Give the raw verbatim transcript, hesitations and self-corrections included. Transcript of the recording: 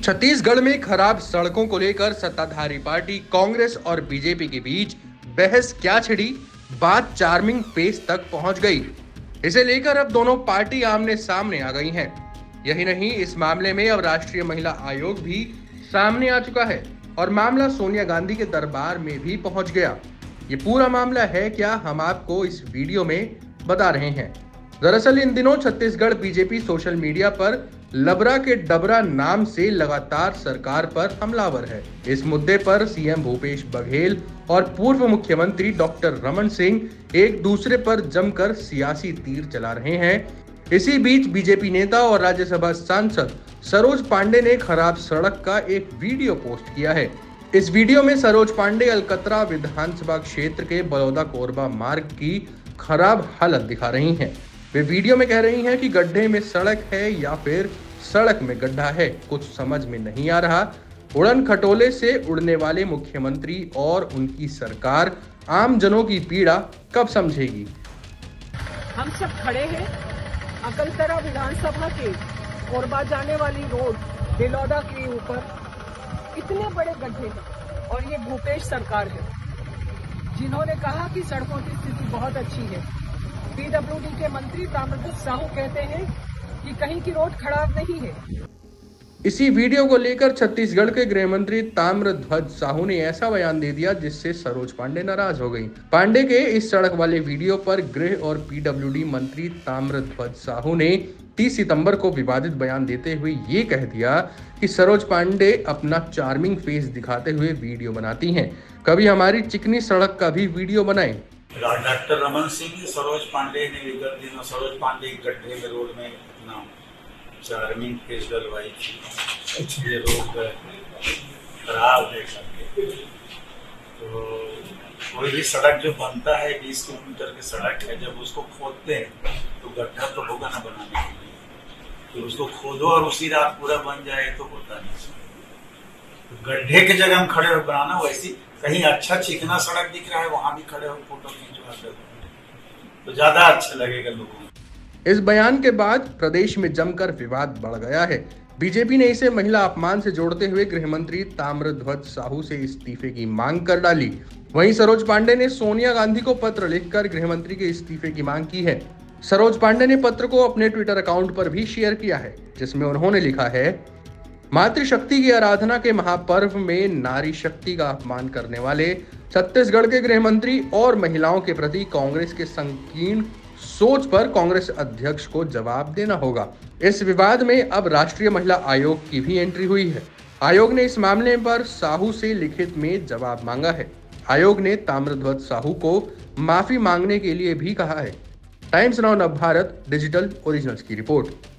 छत्तीसगढ़ में खराब सड़कों को लेकर सत्ताधारी पार्टी कांग्रेस और बीजेपी के बीच बहस क्या छिड़ी, बात चार्मिंग फेज तक पहुंच गई। इसे लेकर अब दोनों पार्टी आमने सामने आ गई हैं। यही नहीं, इस मामले में अब राष्ट्रीय महिला आयोग भी सामने आ चुका है और मामला सोनिया गांधी के दरबार में भी पहुंच गया। ये पूरा मामला है क्या, हम आपको इस वीडियो में बता रहे हैं। दरअसल इन दिनों छत्तीसगढ़ बीजेपी सोशल मीडिया पर लबरा के डबरा नाम से लगातार सरकार पर हमलावर है। इस मुद्दे पर सीएम भूपेश बघेल और पूर्व मुख्यमंत्री डॉक्टर रमन सिंह एक दूसरे पर जमकर सियासी तीर चला रहे हैं। इसी बीच बीजेपी नेता और राज्यसभा सांसद सरोज पांडे ने खराब सड़क का एक वीडियो पोस्ट किया है। इस वीडियो में सरोज पांडे अलकतरा विधानसभा क्षेत्र के बलौदा कोरबा मार्ग की खराब हालत दिखा रही हैं। वे वीडियो में कह रही हैं कि गड्ढे में सड़क है या फिर सड़क में गड्ढा है, कुछ समझ में नहीं आ रहा। उड़न खटोले से उड़ने वाले मुख्यमंत्री और उनकी सरकार आम जनों की पीड़ा कब समझेगी। हम सब खड़े हैं अकलतरा विधानसभा के कोरबा जाने वाली रोड बेलौदा के ऊपर इतने बड़े गड्ढे हैं और ये भूपेश सरकार है जिन्होंने कहा कि सड़कों की स्थिति बहुत अच्छी है। पीडब्ल्यूडी के मंत्री ताम्रध्वज साहू कहते हैं कि कहीं की रोड खराब नहीं है। इसी वीडियो को लेकर छत्तीसगढ़ के गृह मंत्री ताम्रध्वज साहू ने ऐसा बयान दे दिया जिससे सरोज पांडे नाराज हो गई। पांडे के इस सड़क वाले वीडियो पर गृह और पीडब्ल्यूडी मंत्री ताम्रध्वज साहू ने तीस सितंबर को विवादित बयान देते हुए ये कह दिया कि सरोज पांडे अपना चार्मिंग फेस दिखाते हुए वीडियो बनाती हैं, कभी हमारी चिकनी सड़क का भी वीडियो बनाएं। डॉक्टर रमन सिंह सरोज पांडे ने विगत दिनों सरोज पांडे गड्ढे में रोड में अपना चार्मिंग फेस डलवाई थी। ये रोड खराब है करके, तो कोई भी सड़क जो बनता है बीस किलोमीटर की सड़क है, जब उसको खोदते हैं तो गड्ढा तो होगा ना बनाने के लिए, तो उसको खोदो और उसी रात पूरा बन जाए तो होता नहीं। तो गड्ढे की जगह हम खड़े हो बनाना, वैसी कहीं अच्छा चिकना सड़क दिख रहा है वहां भी खड़े हो फोटो खींचवा तो ज्यादा अच्छा लगेगा लोगों को। इस बयान के बाद प्रदेश में जमकर विवाद बढ़ गया है। बीजेपी ने इसे महिला अपमान से जोड़ते हुए गृह मंत्री ताम्रध्वज साहू से इस्तीफे की मांग कर डाली। वहीं सरोज पांडे ने सोनिया गांधी को पत्र लिखकर गृह मंत्री के इस्तीफे की मांग की है। सरोज पांडे ने पत्र को अपने ट्विटर अकाउंट पर भी शेयर किया है, जिसमें उन्होंने लिखा है, मातृशक्ति की आराधना के महापर्व में नारी शक्ति का अपमान करने वाले छत्तीसगढ़ के गृह मंत्री और महिलाओं के प्रति कांग्रेस के संकीर्ण सोच पर कांग्रेस अध्यक्ष को जवाब देना होगा। इस विवाद में अब राष्ट्रीय महिला आयोग की भी एंट्री हुई है। आयोग ने इस मामले पर साहू से लिखित में जवाब मांगा है। आयोग ने ताम्रध्वज साहू को माफी मांगने के लिए भी कहा है। Times Now Navbharat digital originals की रिपोर्ट।